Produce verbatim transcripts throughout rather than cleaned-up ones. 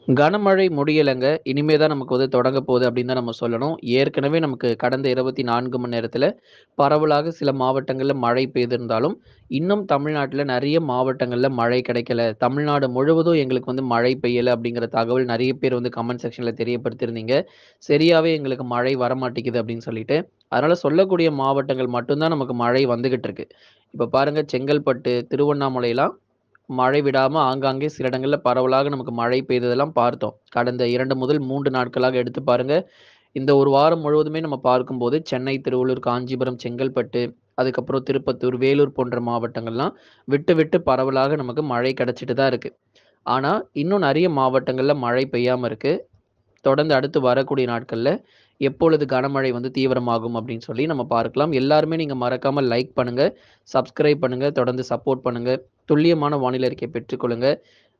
கனமழை முடியலங்க. இனிமே தான் நமக்கு வந்து தொடங்க போகுது அப்படின்னு தான் நம்ம சொல்லணும். ஏற்கனவே நமக்கு கடந்த இருபத்தி நான்கு மணி நேரத்தில பரவலாக சில மாவட்டங்கள்ல மழை பெய்திருந்தாலும், இன்னும் தமிழ்நாட்டில நெறைய மாவட்டங்கள்ல மழை கிடைக்கல. தமிழ்நாடு முழுவதும் எங்களுக்கு வந்து மழை பெய்யல அப்படிங்கிற தகவல் நெறைய பேர் வந்து கமெண்ட் செக்ஷன்ல தெரியப்படுத்தியிருந்தீங்க. சரியாவே எங்களுக்கு மழை வரமாட்டேங்குது அப்படின்னு சொல்லிட்டு. அதனால சொல்லக்கூடிய மாவட்டங்கள் மட்டும் தான் நமக்கு மழை வந்துகிட்டு இருக்கு. இப்ப பாருங்க செங்கல்பட்டு, திருவண்ணாமலைலாம் மழை விடாம ஆங்காங்கே சில இடங்கள்ல பரவலாக நமக்கு மழை பெய்ததெல்லாம் பார்த்தோம். கடந்த இரண்டு முதல் மூன்று நாட்களாக எடுத்து பாருங்க. இந்த ஒரு வாரம் முழுவதுமே நம்ம பார்க்கும்போது சென்னை, திருவள்ளூர், காஞ்சிபுரம், செங்கல்பட்டு, அதுக்கப்புறம் திருப்பத்தூர், வேலூர் போன்ற மாவட்டங்கள்லாம் விட்டு விட்டு பரவலாக நமக்கு மழை கிடைச்சிட்டு தான் இருக்கு. ஆனா, இன்னும் நெறைய மாவட்டங்கள்ல மழை பெய்யாம இருக்கு. தொடர்ந்து அடுத்து வரக்கூடிய நாட்கள்ல எப்பொழுது கனமழை வந்து தீவிரமாகும் அப்படின்னு சொல்லி நம்ம பார்க்கலாம். எல்லாருமே நீங்க மறக்காம லைக் பண்ணுங்க, சப்ஸ்கிரைப் பண்ணுங்க, தொடர்ந்து சப்போர்ட் பண்ணுங்க. துல்லியமான வானிலை அறிக்கைய பெற்றுக்கொள்ளுங்க.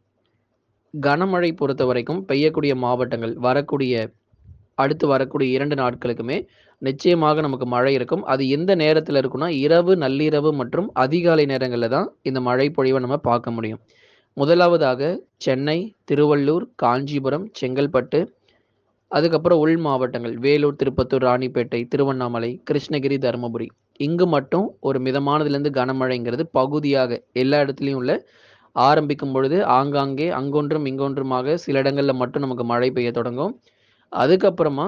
கனமழை பொறுத்தவரைக்கும் பெய்யக்கூடிய மாவட்டங்கள் வரக்கூடிய அடுத்து வரக்கூடிய இரண்டு நாட்களுக்குமே நிச்சயமாக நமக்கு மழை இருக்கும். அது எந்த நேரத்தில இருக்கும்னா, இரவு, நள்ளிரவு மற்றும் அதிகாலை நேரங்கள்ல தான் இந்த மழை பொழிவ நம்ம பார்க்க முடியும். முதலாவதாக சென்னை, திருவள்ளூர், காஞ்சிபுரம், செங்கல்பட்டு, அதுக்கப்புறம் உள் மாவட்டங்கள் வேலூர், திருப்பத்தூர், ராணிப்பேட்டை, திருவண்ணாமலை, கிருஷ்ணகிரி, தருமபுரி. இங்கு மட்டும் ஒரு மிதமானதிலிருந்து கனமழைங்கிறது பகுதியாக எல்லா இடத்துலயும் இல்ல. ஆரம்பிக்கும் பொழுது ஆங்காங்கே அங்கொன்றும், இங்கொன்றுமாக சில இடங்கள்ல மட்டும் நமக்கு மழை பெய்ய தொடங்கும். அதுக்கப்புறமா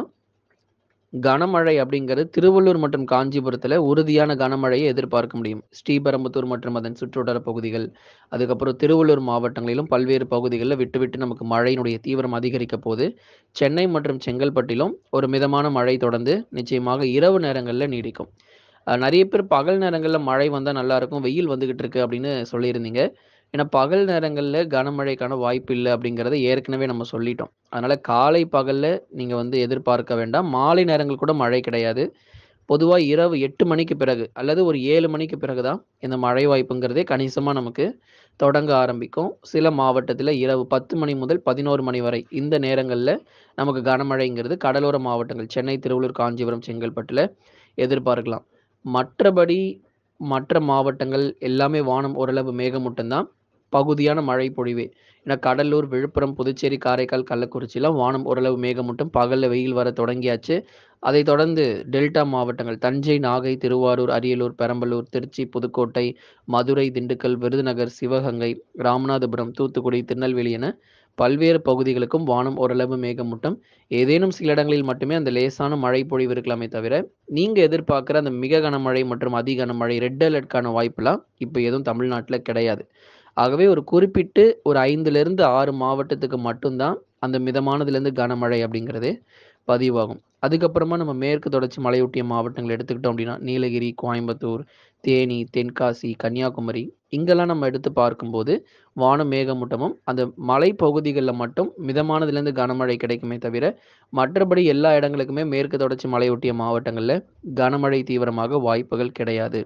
கனமழை அப்படிங்கிறது திருவள்ளூர் மற்றும் காஞ்சிபுரத்தில உறுதியான கனமழையை எதிர்பார்க்க முடியும். ஸ்ரீபெரும்புதூர் மற்றும் அதன் சுற்றுவட்டார பகுதிகள், அதுக்கப்புறம் திருவள்ளூர் மாவட்டங்களிலும் பல்வேறு பகுதிகள்ல விட்டு விட்டு நமக்கு மழையினுடைய தீவிரம் அதிகரிக்க போது. சென்னை மற்றும் செங்கல்பட்டிலும் ஒரு மிதமான மழை தொடர்ந்து நிச்சயமாக இரவு நேரங்கள்ல நீடிக்கும். அ நெறைய பேர் பகல் நேரங்கள்ல மழை வந்தா நல்லாருக்கும். வெயில் வந்துகிட்டு இருக்கு அப்படின்னு சொல்லியிருந்தீங்க. ஏன்னா பகல் நேரங்கள்ல கனமழைக்கான வாய்ப்பு இல்ல அப்படிங்கிறத ஏற்கனவே நம்ம சொல்லிட்டோம். அதனால காலை, பகல்ல நீங்க வந்து எதிர்பார்க்க வேண்டாம். மாலை நேரங்கள் கூட மழை கிடையாது. பொதுவா இரவு எட்டு மணிக்கு பிறகு அல்லது ஒரு ஏழு மணிக்கு பிறகு தான் இந்த மழை வாய்ப்புங்கிறதே கணிசமா நமக்கு தொடங்க ஆரம்பிக்கும். சில மாவட்டத்தில இரவு பத்து மணி முதல் பதினொன்று மணி வரை இந்த நேரங்கள்ல நமக்கு கனமழைங்கிறது கடலோர மாவட்டங்கள் சென்னை, திருவள்ளூர், காஞ்சிபுரம், செங்கல்பட்டுல எதிர்பார்க்கலாம். மற்றபடி மற்ற மாவட்டங்கள் எல்லாமே வானம் ஓரளவு மேகமூட்டம் தான். பகுதியான மழை பொழிவே. ஏன்னா கடலூர், விழுப்புரம், புதுச்சேரி, காரைக்கால், கள்ளக்குறிச்சிலாம் வானம் ஓரளவு மேகமூட்டம். பகல்ல வெயில் வர தொடங்கியாச்சு. அதைத் தொடர்ந்து டெல்டா மாவட்டங்கள் தஞ்சை, நாகை, திருவாரூர், அரியலூர், பெரம்பலூர், திருச்சி, புதுக்கோட்டை, மதுரை, திண்டுக்கல், விருதுநகர், சிவகங்கை, ராமநாதபுரம், தூத்துக்குடி, திருநெல்வேலி என பல்வேறு பகுதிகளுக்கும் வானம் ஓரளவு மேகமூட்டம். ஏதேனும் சில இடங்களில் மட்டுமே அந்த லேசான மழை பொழிவு இருக்கலாமே தவிர, நீங்க எதிர்பார்க்கிற அந்த மிக கனமழை மற்றும் அதி கனமழை, ரெட் அலர்ட்க்கான வாய்ப்புலாம் இப்ப எதுவும் தமிழ்நாட்டுல கிடையாது. ஆகவே ஒரு குறிப்பிட்டு ஒரு ஐந்திலிருந்து ஆறு மாவட்டத்துக்கு மட்டும் தான் அந்த மிதமானதிலிருந்து கனமழை அப்படிங்கிறதே பதிவாகும். அதுக்கப்புறமா நம்ம மேற்கு தொடர்ச்சி மலையொட்டிய மாவட்டங்கள் எடுத்துக்கிட்டோம் அப்படின்னா, நீலகிரி, கோயம்புத்தூர், தேனி, தென்காசி, கன்னியாகுமரி இங்கெல்லாம் நம்ம எடுத்து பார்க்கும்போது, வானம் மேகமூட்டமும், அந்த மலைப்பகுதிகள்ல மட்டும் மிதமானதிலிருந்து கனமழை கிடைக்குமே தவிர, மற்றபடி எல்லா இடங்களுக்குமே மேற்கு தொடர்ச்சி மலையொட்டிய மாவட்டங்கள்ல கனமழை தீவிரமாக வாய்ப்புகள் கிடையாது.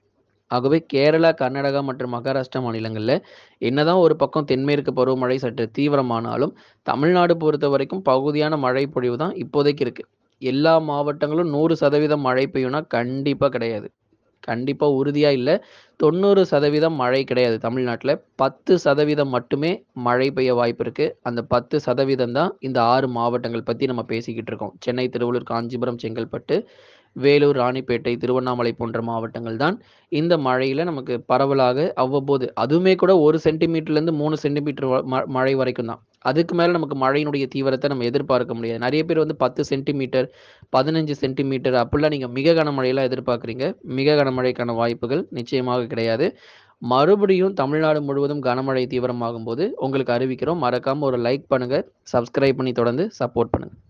ஆகவே கேரளா, கர்நாடகா மற்றும் மகாராஷ்டிரா மாநிலங்கள்ல என்னதான் ஒரு பக்கம் தென்மேற்கு பருவமழை சற்று தீவிரமானாலும், தமிழ்நாடு பொறுத்தவரைக்கும் பகுதியான மழை பொழிவு தான் இப்போதைக்கு இருக்கு. எல்லா மாவட்டங்களும் நூறு சதவீதம் மழை பெய்யும்னா கண்டிப்பா கிடையாது. கண்டிப்பா உறுதியா இல்ல. தொண்ணூறு சதவீதம் மழை கிடையாது தமிழ்நாட்டுல. பத்து சதவீதம் மட்டுமே மழை பெய்ய வாய்ப்பு இருக்கு. அந்த பத்து சதவீதம் தான் இந்த ஆறு மாவட்டங்கள் பத்தி நம்ம பேசிக்கிட்டு இருக்கோம். சென்னை, திருவள்ளூர், காஞ்சிபுரம், செங்கல்பட்டு, வேலூர், ராணிப்பேட்டை, திருவண்ணாமலை போன்ற மாவட்டங்கள் தான் இந்த மழையில நமக்கு பரவலாக அவ்வப்போது அதுவுமே கூட ஒரு சென்டிமீட்டர்லேருந்து மூன்று சென்டிமீட்டர் வ ம மழை வரைக்கும் தான். அதுக்கு மேல நமக்கு மழையினுடைய தீவிரத்த நம்ம எதிர்பார்க்க முடியாது. நெறைய பேர் வந்து பத்து சென்டிமீட்டர், பதினைந்து சென்டிமீட்டர் அப்படிலாம் நீங்க மிக கனமழையெல்லாம் எதிர்பார்க்குறீங்க. மிக கனமழைக்கான வாய்ப்புகள் நிச்சயமாக கிடையாது. மறுபடியும் தமிழ்நாடு முழுவதும் கனமழை தீவிரமாகும்போது உங்களுக்கு அறிவிக்கிறோம். மறக்காம ஒரு லைக் பண்ணுங்க, சப்ஸ்கிரைப் பண்ணி தொடர்ந்து சப்போர்ட் பண்ணுங்க.